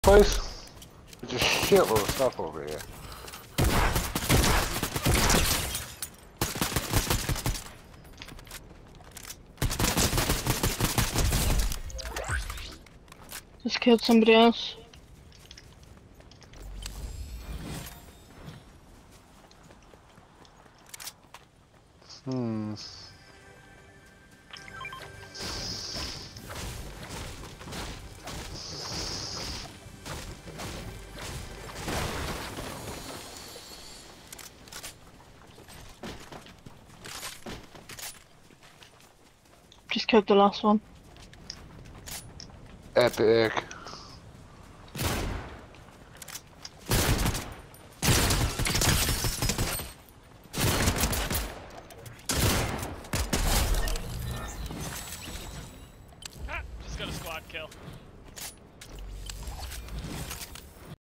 place? There's just shitload of stuff over here. Just killed somebody else. Hmm. Just killed the last one. Epic.